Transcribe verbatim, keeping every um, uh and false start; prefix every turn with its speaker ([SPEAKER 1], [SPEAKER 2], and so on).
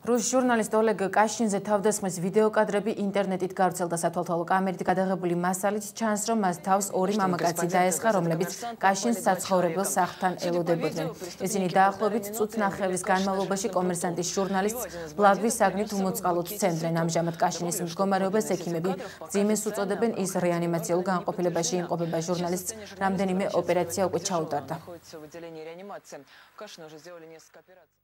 [SPEAKER 1] რუს ჟურნალისტ ოლეგ კაშინზე თავდასხმის ვიდეო კადრები ინტერნეტით გავრცელდა სათვალთვალო კამერით გადაღებული მასალით ჩანს, რომ მას თავს ორი მამაკაცი დაესხა, რომლებიც კაშინს საცხოვრებელ სახლთან ელოდებოდნენ. Ისინი დაახლოებით წუთნახევრის განმავლობაში კომერსანტის ჟურნალისტს ბლაგვის საგნით უმოწყალოდ სცემდნენ. ამჟამად კაშინის მდგომარეობას ექიმები მძიმეს უწოდებენ, ის რეანიმაციულ განყოფილებაში იმყოფება. ჟურნალისტს რამდენიმე ოპერაცია უკვე ჩაუტარდა.